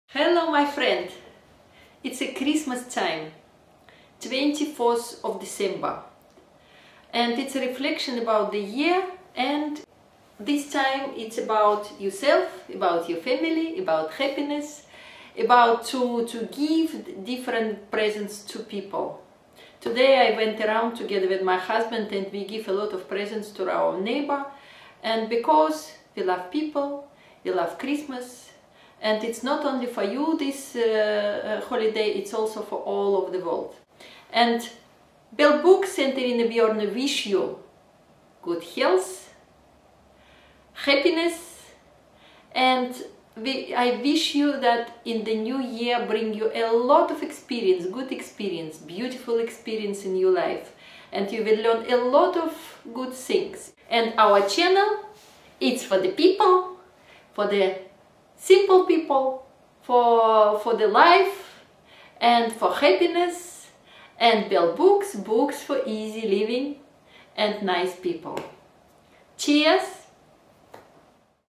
Hello my friend, it's a Christmas time, 24th of December, and it's a reflection about the year, and this time it's about yourself, about your family, about happiness, about to give different presents to people. Today I went around together with my husband and we give a lot of presents to our neighbor, and because we love people, we love Christmas. And it's not only for you this holiday, it's also for all over the world. And Bell Books and Irina Bjorn wish you good health, happiness, and I wish you that in the new year bring you a lot of experience, good experience, beautiful experience in your life. And you will learn a lot of good things. And our channel, it's for the people, for the simple people, for the life and for happiness, and Bell Books, books for easy living and nice people. Cheers!